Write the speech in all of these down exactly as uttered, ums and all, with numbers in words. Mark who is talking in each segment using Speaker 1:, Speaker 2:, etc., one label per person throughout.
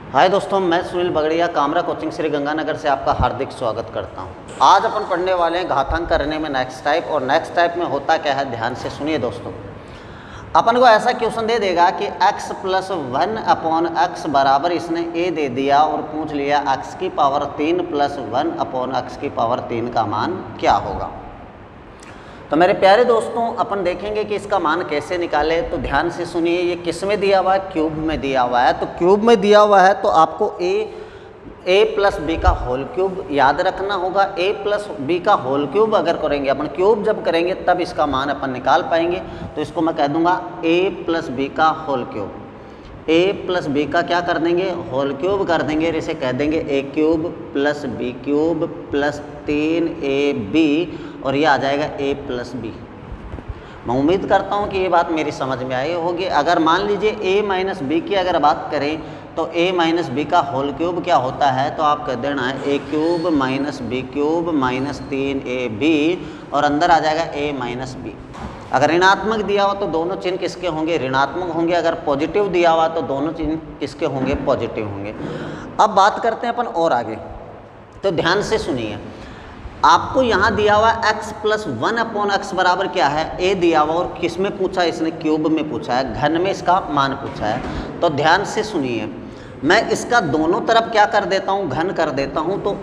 Speaker 1: हाय दोस्तों, मैं सुनील बगड़िया कामरा कोचिंग श्री गंगानगर से आपका हार्दिक स्वागत करता हूं। आज अपन पढ़ने वाले हैं घातांक करने में नेक्स्ट टाइप। और नेक्स्ट टाइप में होता क्या है, ध्यान से सुनिए दोस्तों। अपन को ऐसा क्वेश्चन दे देगा कि x plus one upon x बराबर, इसने a दे दिया और पूछ लिया x की पावर तीन प्लस वन अपॉन एक्स की पावर तीन का मान क्या होगा। तो मेरे प्यारे दोस्तों, अपन देखेंगे कि इसका मान कैसे निकाले। तो ध्यान से सुनिए, ये किस में दिया हुआ है, क्यूब में दिया हुआ है। तो क्यूब में दिया हुआ है तो आपको a a प्लस बी का होल क्यूब याद रखना होगा। a प्लस बी का होल क्यूब अगर करेंगे अपन, क्यूब जब करेंगे तब इसका मान अपन निकाल पाएंगे। तो इसको मैं कह दूंगा a प्लस बी का whole cube. a plus b का क्या कर देंगे, होल क्यूब कर देंगे। इसे कह देंगे a cube plus b cube plus तीन ए बी, और ये आ जाएगा a प्लस बी। मैं उम्मीद करता हूँ कि ये बात मेरी समझ में आई होगी। अगर मान लीजिए a माइनस बी की अगर बात करें तो a माइनस बी का होल क्यूब क्या होता है, तो आप कह देना है a cube minus b cube minus तीन ए बी, और अंदर आ जाएगा a माइनस बी। अगर ऋणात्मक दिया हो तो दोनों चिन्ह किसके होंगे, ऋणात्मक होंगे। अगर पॉजिटिव दिया हुआ तो दोनों चिन्ह किसके होंगे, पॉजिटिव होंगे। अब बात करते हैं अपन और आगे। तो ध्यान से सुनिए, आपको यहाँ दिया हुआ x plus one upon x बराबर क्या है, a दिया हुआ, और किस में पूछा, इसने क्यूब में पूछा है, घन में इसका मान पूछा है। तो ध्यान से सुनिए, मैं इसका दोनों तरफ क्या कर देता हूँ, घन कर देता हूँ। तो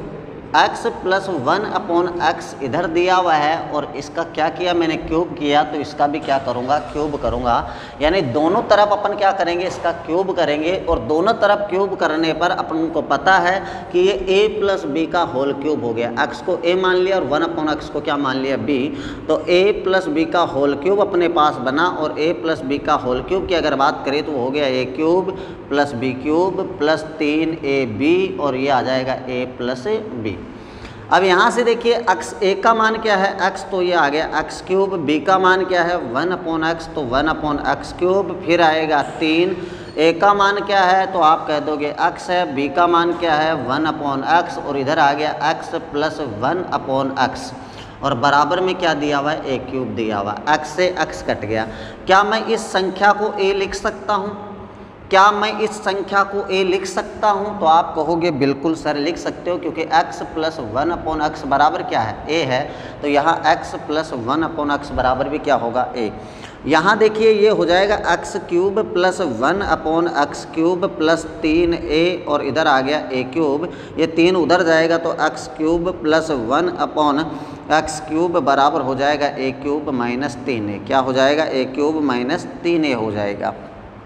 Speaker 1: x plus one upon x इधर दिया हुआ है और इसका क्या किया मैंने, क्यूब किया। तो इसका भी क्या करूँगा, क्यूब करूँगा। यानी दोनों तरफ अपन क्या करेंगे, इसका क्यूब करेंगे। और दोनों तरफ क्यूब करने पर अपन को पता है कि ये a प्लस बी का होल क्यूब हो गया। x को a मान लिया और वन अपॉन एक्स को क्या मान लिया, b। तो a प्लस बी का होल क्यूब अपने पास बना, और a प्लस बी का होल क्यूब की अगर बात करें तो हो गया a cube plus b cube plus तीन ए बी, और ये आ जाएगा a प्लस बी। अब यहाँ से देखिए x a का मान क्या है, x, तो ये आ गया x क्यूब। b का मान क्या है, वन अपॉन एक्स, तो वन अपॉन एक्स क्यूब। फिर आएगा तीन। a का मान क्या है, तो आप कह दोगे x है। b का मान क्या है, वन अपॉन एक्स, और इधर आ गया x plus one upon x, और बराबर में क्या दिया हुआ है, a क्यूब दिया हुआ। x से x कट गया। क्या मैं इस संख्या को a लिख सकता हूँ, क्या मैं इस संख्या को a लिख सकता हूं? तो आप कहोगे बिल्कुल सर लिख सकते हो, क्योंकि x plus one upon x बराबर क्या है, a है। तो यहाँ x plus one upon x बराबर भी क्या होगा, a। यहाँ देखिए ये हो जाएगा x cube plus one upon x cube plus तीन a, और इधर आ गया a क्यूब। ये तीन उधर जाएगा तो x cube plus one upon x cube बराबर हो जाएगा a क्यूब माइनस तीन a। क्या हो जाएगा, a क्यूब माइनस तीन a हो जाएगा।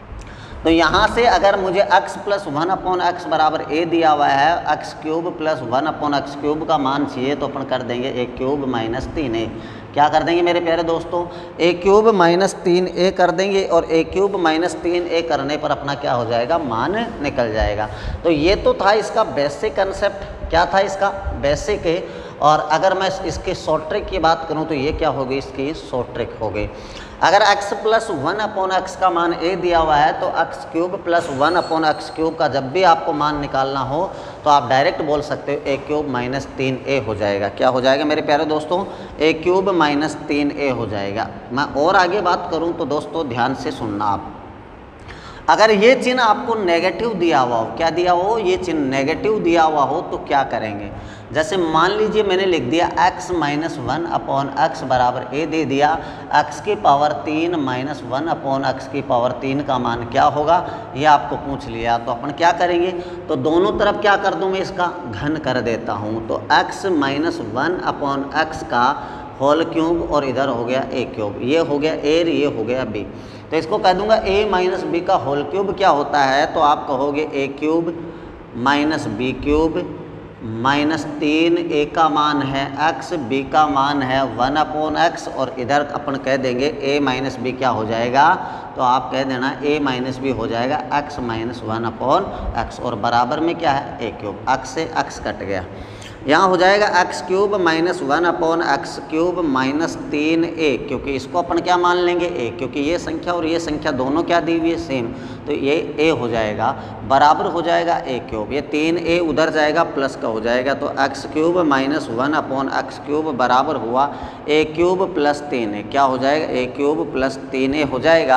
Speaker 1: तो यहाँ से अगर मुझे x plus one upon x बराबर a दिया हुआ है, x cube plus one upon x cube का मान चाहिए, तो अपन कर देंगे a क्यूब माइनस तीन a। क्या कर देंगे मेरे प्यारे दोस्तों, a क्यूब माइनस तीन a कर देंगे, और a क्यूब माइनस तीन a करने पर अपना क्या हो जाएगा, मान निकल जाएगा। तो ये तो था इसका बेसिक कंसेप्ट। क्या था इसका बेसिक है। और अगर मैं इसके शॉर्ट ट्रिक की बात करूं तो ये क्या हो गई, इसकी शॉर्ट ट्रिक हो गई। अगर x plus one upon x का मान a दिया हुआ है, तो x cube plus one upon x cube का जब भी आपको मान निकालना हो तो आप डायरेक्ट बोल सकते हो a क्यूब माइनस तीन a हो जाएगा। क्या हो जाएगा मेरे प्यारे दोस्तों, a क्यूब माइनस तीन a हो जाएगा। मैं और आगे बात करूं तो दोस्तों ध्यान से सुनना आप। अगर ये चिन्ह आपको नेगेटिव दिया हुआ हो, क्या दिया हो, ये चिन्ह नेगेटिव दिया हुआ हो, तो क्या करेंगे। जैसे मान लीजिए मैंने लिख दिया x minus one upon x बराबर a दे दिया, x की पावर तीन माइनस वन अपॉन एक्स की पावर तीन का मान क्या होगा, ये आपको पूछ लिया। तो अपन क्या करेंगे, तो दोनों तरफ क्या कर दूँ मैं, इसका घन कर देता हूँ। तो x minus one upon x का होल क्यूब, और इधर हो गया a क्यूब। ये हो गया a, ये हो गया b। तो इसको कह दूंगा a माइनस बी का होल क्यूब क्या होता है, तो आप कहोगे a cube minus b cube minus तीन। a का मान है x, b का मान है वन अपॉन एक्स, और इधर अपन कह देंगे a माइनस बी क्या हो जाएगा, तो आप कह देना a माइनस बी हो जाएगा x minus one upon x, और बराबर में क्या है, a क्यूब। x से x कट गया। यहाँ हो जाएगा x cube minus one upon x cube minus तीन ए, क्योंकि इसको अपन क्या मान लेंगे, ए, क्योंकि ये संख्या और ये संख्या दोनों क्या दी हुई है, सेम। तो ये ए हो जाएगा, बराबर हो जाएगा ए क्यूब। ये तीन ए उधर जाएगा, प्लस का हो जाएगा। तो x cube minus one upon x cube बराबर हुआ ए क्यूब प्लस तीन ए। क्या हो जाएगा, ए क्यूब प्लस तीन ए हो जाएगा।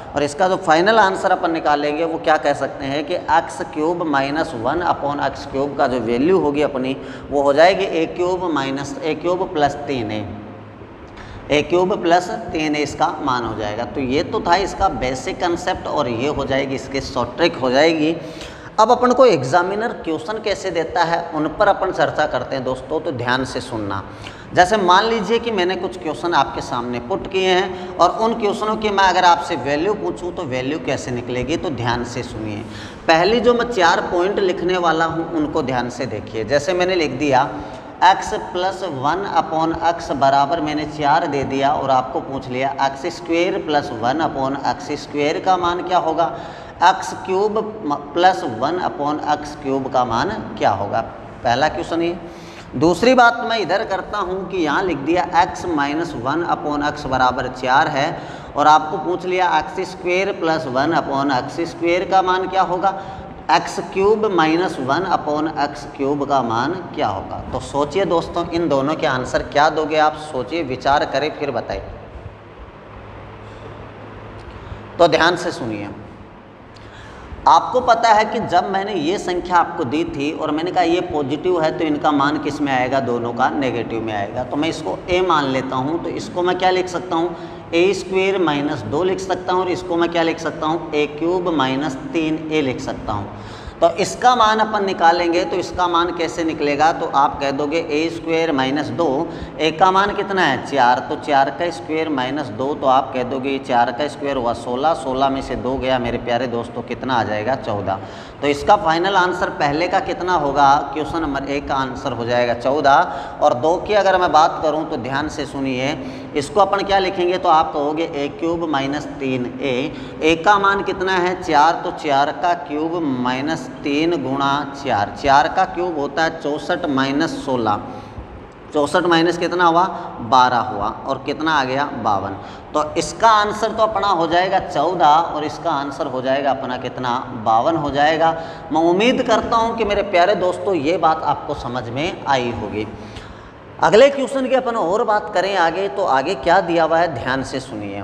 Speaker 1: और इसका जो फाइनल आंसर अपन निकालेंगे वो क्या कह सकते हैं कि x cube minus one upon x cube का जो वैल्यू होगी अपनी वो हो जाएगी a cube minus a cube plus तीन ए ए क्यूब प्लस तीन ए इसका मान हो जाएगा। तो ये तो था इसका बेसिक कंसेप्ट और ये हो जाएगी इसकी शॉर्ट ट्रिक हो जाएगी। अब अपन को एग्जामिनर क्वेश्चन कैसे देता है उन पर अपन चर्चा करते हैं दोस्तों, तो ध्यान से सुनना। जैसे मान लीजिए कि मैंने कुछ क्वेश्चन आपके सामने पुट किए हैं और उन क्वेश्चनों की मैं अगर आपसे वैल्यू पूछूं तो वैल्यू कैसे निकलेगी, तो ध्यान से सुनिए। पहली जो मैं चार पॉइंट लिखने वाला हूं उनको ध्यान से देखिए। जैसे मैंने लिख दिया x plus one upon x बराबर मैंने चार दे दिया और आपको पूछ लिया x square plus one upon x square का मान क्या होगा, x cube plus one upon x cube का मान क्या होगा। पहला क्वेश्चन ये। दूसरी बात मैं इधर करता हूँ कि यहाँ लिख दिया x minus one upon x बराबर चार है और आपको पूछ लिया x square plus one upon x square का मान क्या होगा, x cube minus one upon x cube का मान क्या होगा। तो सोचिए दोस्तों इन दोनों के आंसर क्या दोगे आप, सोचिए विचार करें फिर बताइए। तो ध्यान से सुनिए। आपको पता है कि जब मैंने ये संख्या आपको दी थी और मैंने कहा ये पॉजिटिव है तो इनका मान किस में आएगा, दोनों का नेगेटिव में आएगा। तो मैं इसको a मान लेता हूँ, तो इसको मैं क्या लिख सकता हूँ, ए स्क्वेयर माइनस दो लिख सकता हूँ और इसको मैं क्या लिख सकता हूँ, ए क्यूब माइनस तीन ए लिख सकता हूँ। तो इसका मान अपन निकालेंगे तो इसका मान कैसे निकलेगा, तो आप कह दोगे ए स्क्वेयर माइनस दो, ए का मान कितना है चार, तो चार का स्क्वेयर माइनस दो, तो आप कह दोगे चार का स्क्वेयर हुआ सोलह, सोलह में से दो गया मेरे प्यारे दोस्तों कितना आ जाएगा चौदह। तो इसका फाइनल आंसर पहले का कितना होगा, क्वेश्चन नंबर एक का आंसर हो जाएगा चौदह। और दो की अगर मैं बात करूं तो ध्यान से सुनिए, इसको अपन क्या लिखेंगे, तो आप कहोगे ए क्यूब माइनस तीन ए, ए का मान कितना है चार, तो चार का क्यूब माइनस तीन गुणा चार, चार का क्यूब होता है चौंसठ माइनस सोलह, चौंसठ माइनस कितना हुआ बारह हुआ और कितना आ गया बावन। तो इसका आंसर तो अपना हो जाएगा चौदह और इसका आंसर हो जाएगा अपना कितना बावन हो जाएगा। मैं उम्मीद करता हूं कि मेरे प्यारे दोस्तों ये बात आपको समझ में आई होगी। अगले क्वेश्चन की अपन और बात करें आगे, तो आगे क्या दिया हुआ है ध्यान से सुनिए।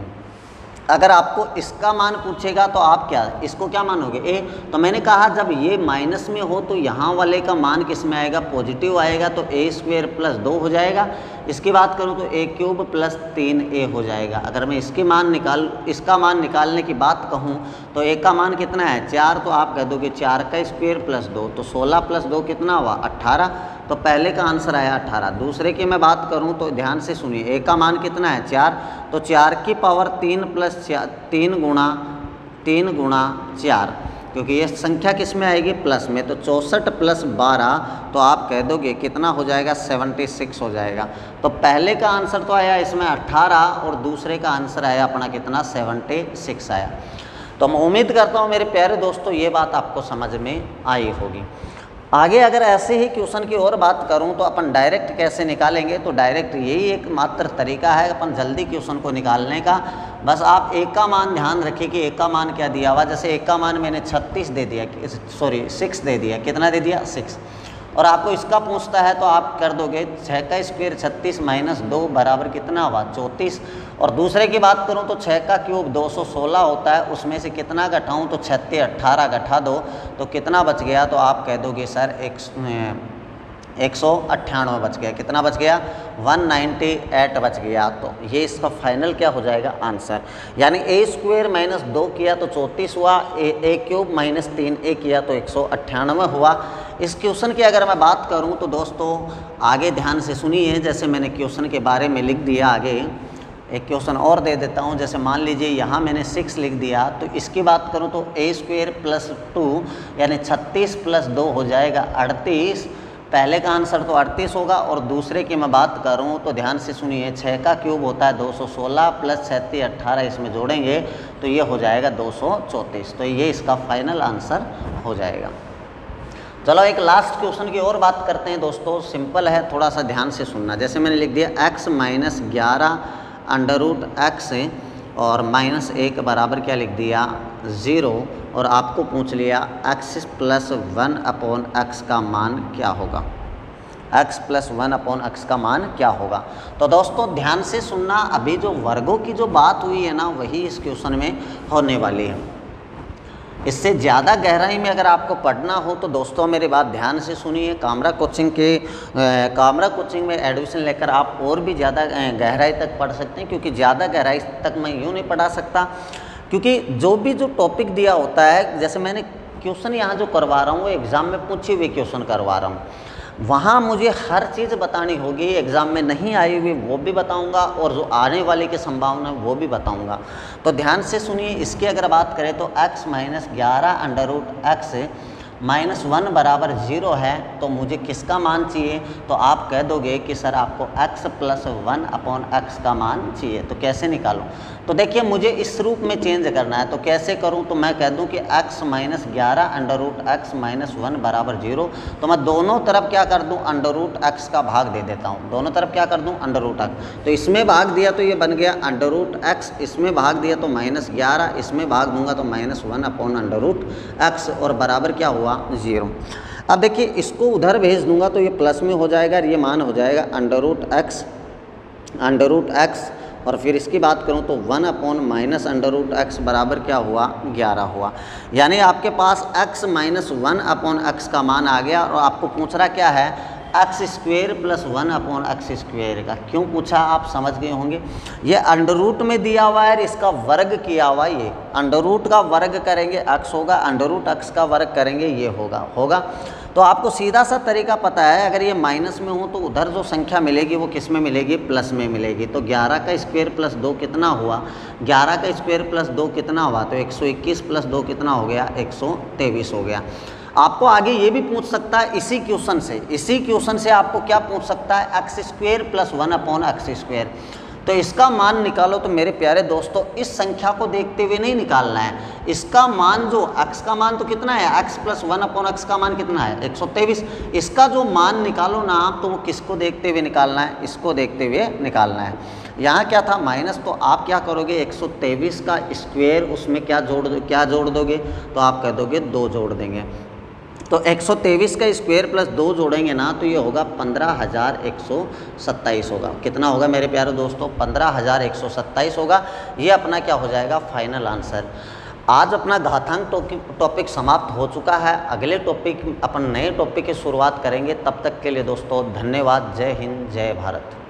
Speaker 1: अगर आपको इसका मान पूछेगा तो आप क्या इसको क्या मानोगे ए, तो मैंने कहा जब ये माइनस में हो तो यहाँ वाले का मान किस में आएगा, पॉजिटिव आएगा, तो ए स्क्वेयर प्लस दो हो जाएगा। इसकी बात करूँ तो ए क्यूब प्लस तीन ए हो जाएगा। अगर मैं इसके मान निकाल इसका मान निकालने की बात कहूँ तो ए का मान कितना है चार, तो आप कह दोगे चार का स्क्वेयर प्लस दो, तो सोलह प्लस दो कितना हुआ अट्ठारह, तो पहले का आंसर आया अट्ठारह। दूसरे की मैं बात करूं तो ध्यान से सुनिए, ए का मान कितना है चार, तो चार की पावर तीन प्लस चार, तीन गुणा तीन गुणा चार, क्योंकि ये संख्या किस में आएगी प्लस में, तो चौंसठ प्लस बारह, तो आप कह दोगे कितना हो जाएगा सेवेंटी सिक्स हो जाएगा। तो पहले का आंसर तो आया इसमें अट्ठारह और दूसरे का आंसर आया अपना कितना सेवेंटी सिक्स आया। तो मैं उम्मीद करता हूँ मेरे प्यारे दोस्तों ये बात आपको समझ में आई होगी। आगे अगर ऐसे ही क्वेश्चन की और बात करूं तो अपन डायरेक्ट कैसे निकालेंगे, तो डायरेक्ट यही एक मात्र तरीका है अपन जल्दी क्वेश्चन को निकालने का। बस आप एक का मान ध्यान रखिए कि एक का मान क्या दिया हुआ, जैसे एक का मान मैंने छत्तीस दे दिया, सॉरी सिक्स दे दिया, कितना दे दिया सिक्स, और आपको इसका पूछता है तो आप कर दोगे छः का स्क्वेयर छत्तीस माइनस दो बराबर कितना हुआ चौंतीस। और दूसरे की बात करूं तो छः का क्यूब दो सौ सोलह होता है, उसमें से कितना घटाऊं तो छत्तीस अट्ठारह घटा दो तो कितना बच गया, तो आप कह दोगे सर एक एक सौ अट्ठानवे बच गया, कितना बच गया वन नाइन्टी एट बच गया। तो ये इसका फाइनल क्या हो जाएगा आंसर, यानी ए स्क्वेयर माइनस दो किया तो चौंतीस हुआ, ए ए क्यूब माइनस तीन ए किया तो एक सौ अट्ठानवे हुआ। इस क्वेश्चन की अगर मैं बात करूं तो दोस्तों आगे ध्यान से सुनिए, जैसे मैंने क्वेश्चन के बारे में लिख दिया, आगे एक क्वेश्चन और दे देता हूं। जैसे मान लीजिए यहाँ मैंने सिक्स लिख दिया, तो इसकी बात करूं तो ए स्क्वेयर प्लस टू यानी छत्तीस प्लस दो हो जाएगा अड़तीस, पहले का आंसर तो अड़तीस होगा। और दूसरे की मैं बात करूं तो ध्यान से सुनिए, छः का क्यूब होता है दो सौ सोलह प्लस छत्तीस अट्ठारह, इसमें जोड़ेंगे तो ये हो जाएगा दो सौ चौंतीस। तो ये इसका फाइनल आंसर हो जाएगा। चलो एक लास्ट क्वेश्चन की और बात करते हैं दोस्तों, सिंपल है, थोड़ा सा ध्यान से सुनना। जैसे मैंने लिख दिया एक्स माइनस ग्यारह अंडर रूट एक्स और माइनस एक बराबर क्या लिख दिया ज़ीरो, और आपको पूछ लिया x plus one upon x का मान क्या होगा। X plus one upon x का मान क्या होगा। तो दोस्तों ध्यान से सुनना, अभी जो वर्गों की जो बात हुई है ना वही इस क्वेश्चन में होने वाली है। इससे ज़्यादा गहराई में अगर आपको पढ़ना हो तो दोस्तों मेरी बात ध्यान से सुनिए। कामरा कोचिंग के कामरा कोचिंग में एडमिशन लेकर आप और भी ज़्यादा गहराई तक पढ़ सकते हैं, क्योंकि ज़्यादा गहराई तक मैं यूँ नहीं पढ़ा सकता, क्योंकि जो भी जो टॉपिक दिया होता है, जैसे मैंने क्वेश्चन यहाँ जो करवा रहा हूँ वो एग्ज़ाम में पूछे हुए क्वेश्चन करवा रहा हूँ, वहाँ मुझे हर चीज़ बतानी होगी। एग्ज़ाम में नहीं आई हुई वो भी बताऊंगा और जो आने वाले की संभावना है वो भी बताऊंगा। तो ध्यान से सुनिए। इसकी अगर बात करें तो x माइनस ग्यारह under root x minus one बराबर ज़ीरो है, तो मुझे किसका मान चाहिए? तो आप कह दोगे कि सर आपको x plus one upon x का मान चाहिए। तो कैसे निकालूं? तो देखिए मुझे इस रूप में चेंज करना है, तो कैसे करूं? तो मैं कह दूं कि x माइनस ग्यारह under root x minus one बराबर जीरो। तो मैं दोनों तरफ क्या कर दूं? अंडर रूट एक्स का भाग दे देता हूं। दोनों तरफ क्या कर दूं? Under root x. तो इसमें भाग दिया तो ये बन गया अंडर रूट एक्स, इसमें भाग दिया तो माइनस ग्यारह, इसमें भाग दूंगा तो minus one upon under root x, और बराबर क्या हुआ? जीरो। अब देखिए इसको उधर भेज दूंगा तो ये प्लस में हो जाएगा, ये मान हो जाएगा under root x under root x, और फिर इसकी बात करूं तो one upon minus under root x बराबर क्या हुआ? ग्यारह हुआ। यानी आपके पास x minus one upon x का मान आ गया, और आपको पूछ रहा क्या है? X square plus one upon x square का। क्यों पूछा आप समझ गए होंगे। ये अंडर रूट में दिया हुआ है, इसका वर्ग किया हुआ, ये अंडर रूट का वर्ग करेंगे x होगा, अंडर रूट एक्स का वर्ग करेंगे ये होगा होगा तो आपको सीधा सा तरीका पता है, अगर ये माइनस में हो तो उधर जो संख्या मिलेगी वो किस में मिलेगी? प्लस में मिलेगी। तो ग्यारह का स्क्वायर प्लस दो कितना हुआ? ग्यारह का स्क्वायर प्लस दो कितना हुआ? तो एक सौ इक्कीस प्लस दो कितना हो गया? एक सौ तेईस हो गया। आपको आगे ये भी पूछ सकता है इसी क्वेश्चन से, इसी क्वेश्चन से आपको क्या पूछ सकता है? X square plus one upon x square. तो इसका मान निकालो। तो मेरे प्यारे दोस्तों इस संख्या को देखते हुए नहीं निकालना है, इसका मान जो x का मान तो कितना है? x plus one upon x का मान कितना है? एक सौ तेईस। इसका जो मान निकालो ना आप, तो वो किसको देखते हुए निकालना है? इसको देखते हुए निकालना है। यहाँ क्या था? माइनस। तो आप क्या करोगे? एक सौ तेईस का स्क्वायर, उसमें क्या जोड़ दो क्या जोड़ दोगे? तो आप कह दोगे दो जोड़ देंगे। तो एक सौ तेईस का स्क्वायर प्लस दो जोड़ेंगे ना तो ये होगा पंद्रह हज़ार एक सौ सत्ताईस होगा। कितना होगा मेरे प्यारे दोस्तों? पंद्रह हज़ार एक सौ सत्ताईस होगा। ये अपना क्या हो जाएगा? Final answer. आज अपना घातांक टॉपिक समाप्त हो चुका है। अगले टॉपिक अपन नए टॉपिक की शुरुआत करेंगे। तब तक के लिए दोस्तों धन्यवाद। जय हिंद, जय भारत।